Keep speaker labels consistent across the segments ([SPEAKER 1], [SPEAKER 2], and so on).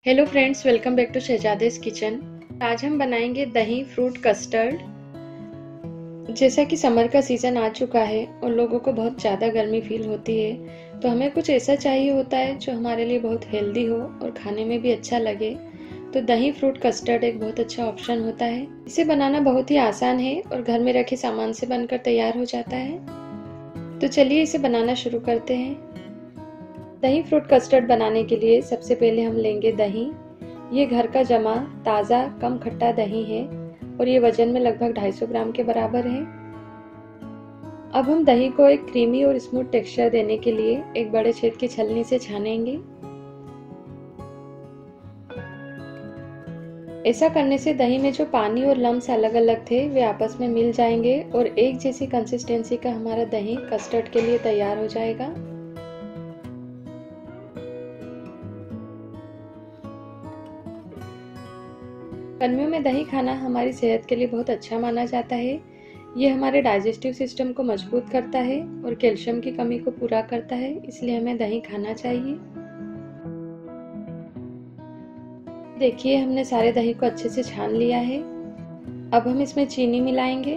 [SPEAKER 1] Hello friends, welcome back to शहजादेस kitchen. आज हम बनाएंगे दही फ्रूट कस्टर्ड। जैसा कि समर का सीज़न आ चुका है और लोगों को बहुत ज़्यादा गर्मी फील होती है, तो हमें कुछ ऐसा चाहिए होता है जो हमारे लिए बहुत हेल्दी हो और खाने में भी अच्छा लगे। तो दही फ्रूट कस्टर्ड एक बहुत अच्छा ऑप्शन होता है। इसे बनाना बहुत ही आसान है और घर में रखे सामान से बनकर तैयार हो जाता है। तो चलिए इसे बनाना शुरू करते हैं। दही फ्रूट कस्टर्ड बनाने के लिए सबसे पहले हम लेंगे दही। ये घर का जमा ताज़ा कम खट्टा दही है और ये वजन में लगभग 250 ग्राम के बराबर है। अब हम दही को एक क्रीमी और स्मूथ टेक्सचर देने के लिए एक बड़े छेद की छलनी से छानेंगे। ऐसा करने से दही में जो पानी और लम्स अलग अलग थे वे आपस में मिल जाएंगे और एक जैसी कंसिस्टेंसी का हमारा दही कस्टर्ड के लिए तैयार हो जाएगा। गर्मियों में दही खाना हमारी सेहत के लिए बहुत अच्छा माना जाता है। ये हमारे डाइजेस्टिव सिस्टम को मजबूत करता है और कैल्शियम की कमी को पूरा करता है, इसलिए हमें दही खाना चाहिए। देखिए, हमने सारे दही को अच्छे से छान लिया है। अब हम इसमें चीनी मिलाएंगे।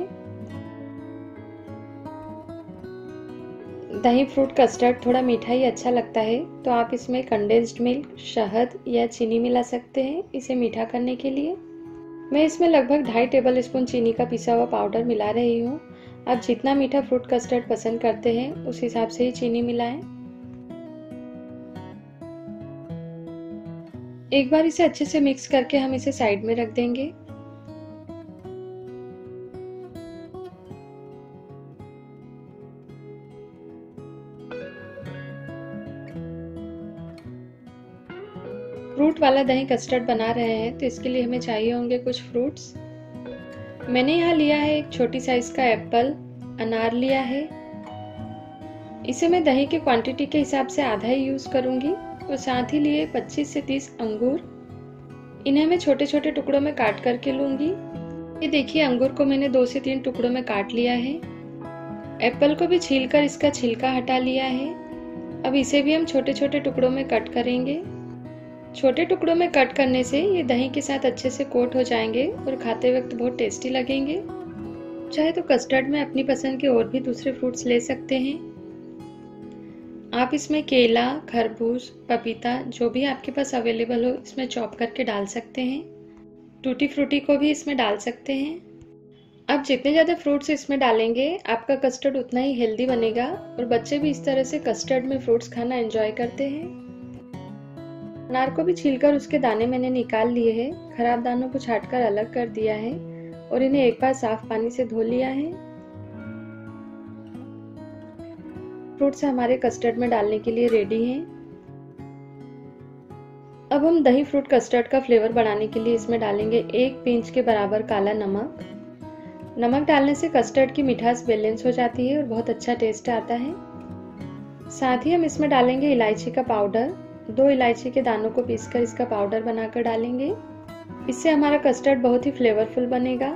[SPEAKER 1] दही फ्रूट कस्टर्ड थोड़ा मीठा ही अच्छा लगता है, तो आप इसमें कंडेंस्ड मिल्क, शहद या चीनी मिला सकते हैं इसे मीठा करने के लिए। मैं इसमें लगभग 2.5 टेबल स्पून चीनी का पिसा हुआ पाउडर मिला रही हूँ। आप जितना मीठा फ्रूट कस्टर्ड पसंद करते हैं उस हिसाब से ही चीनी मिलाएं। एक बार इसे अच्छे से मिक्स करके हम इसे साइड में रख देंगे। फ्रूट वाला दही कस्टर्ड बना रहे हैं तो इसके लिए हमें चाहिए होंगे कुछ फ्रूट्स। मैंने यहाँ लिया है एक छोटी साइज का एप्पल, अनार लिया है। इसे मैं दही की क्वांटिटी के हिसाब से आधा ही यूज करूंगी और साथ ही लिए 25 से 30 अंगूर। इन्हें मैं छोटे छोटे टुकड़ों में काट करके लूंगी। ये देखिए, अंगूर को मैंने 2 से 3 टुकड़ों में काट लिया है। एप्पल को भी छीलकर इसका छिलका हटा लिया है। अब इसे भी हम छोटे छोटे टुकड़ों में कट करेंगे। छोटे टुकड़ों में कट करने से ये दही के साथ अच्छे से कोट हो जाएंगे और खाते वक्त बहुत टेस्टी लगेंगे। चाहे तो कस्टर्ड में अपनी पसंद के और भी दूसरे फ्रूट्स ले सकते हैं। आप इसमें केला, खरबूज, पपीता जो भी आपके पास अवेलेबल हो इसमें चॉप करके डाल सकते हैं। टूटी फ्रूटी को भी इसमें डाल सकते हैं। अब जितने ज़्यादा फ्रूट्स इसमें डालेंगे आपका कस्टर्ड उतना ही हेल्दी बनेगा और बच्चे भी इस तरह से कस्टर्ड में फ्रूट्स खाना एंजॉय करते हैं। अनार को भी छीलकर उसके दाने मैंने निकाल लिए हैं। खराब दानों को छांटकर अलग कर दिया है और इन्हें एक बार साफ पानी से धो लिया है। फ्रूट्स हमारे कस्टर्ड में डालने के लिए रेडी हैं। अब हम दही फ्रूट कस्टर्ड का फ्लेवर बढ़ाने के लिए इसमें डालेंगे 1 पिंच के बराबर काला नमक। नमक डालने से कस्टर्ड की मिठास बैलेंस हो जाती है और बहुत अच्छा टेस्ट आता है। साथ ही हम इसमें डालेंगे इलायची का पाउडर। 2 इलायची के दानों को पीसकर इसका पाउडर बनाकर डालेंगे। इससे हमारा कस्टर्ड बहुत ही फ्लेवरफुल बनेगा।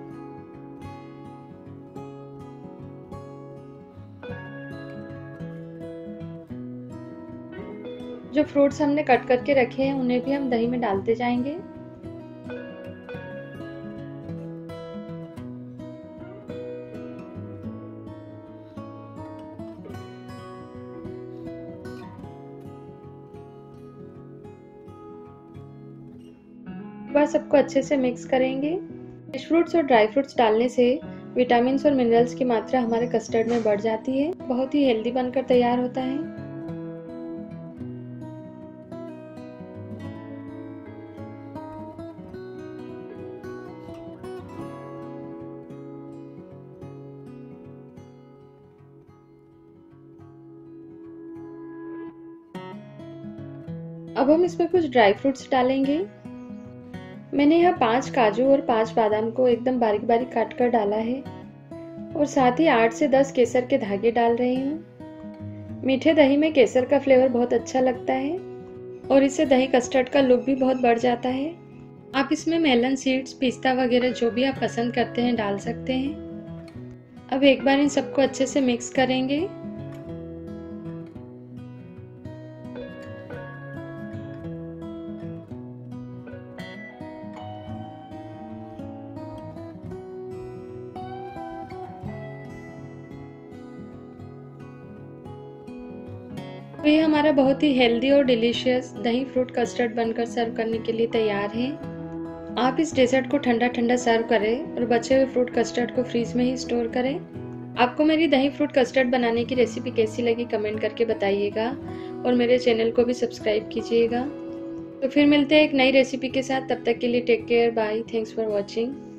[SPEAKER 1] जो फ्रूट्स हमने कट करके रखे हैं उन्हें भी हम दही में डालते जाएंगे। बार सबको अच्छे से मिक्स करेंगे। फ्रेश फ्रूट्स और ड्राई फ्रूट्स डालने से विटामिन और मिनरल्स की मात्रा हमारे कस्टर्ड में बढ़ जाती है। बहुत ही हेल्दी बनकर तैयार होता है। अब हम इसमें कुछ ड्राई फ्रूट्स डालेंगे। मैंने यहाँ 5 काजू और 5 बादाम को एकदम बारीक बारीक काट कर डाला है और साथ ही 8 से 10 केसर के धागे डाल रही हूँ। मीठे दही में केसर का फ्लेवर बहुत अच्छा लगता है और इससे दही कस्टर्ड का लुक भी बहुत बढ़ जाता है। आप इसमें मेलन सीड्स, पिस्ता वगैरह जो भी आप पसंद करते हैं डाल सकते हैं। अब एक बार इन सबको अच्छे से मिक्स करेंगे। तो ये हमारा बहुत ही हेल्दी और डिलीशियस दही फ्रूट कस्टर्ड बनकर सर्व करने के लिए तैयार है। आप इस डेजर्ट को ठंडा ठंडा सर्व करें और बचे हुए फ्रूट कस्टर्ड को फ्रीज में ही स्टोर करें। आपको मेरी दही फ्रूट कस्टर्ड बनाने की रेसिपी कैसी लगी कमेंट करके बताइएगा और मेरे चैनल को भी सब्सक्राइब कीजिएगा। तो फिर मिलते हैं एक नई रेसिपी के साथ, तब तक के लिए take care, bye, thanks for watching.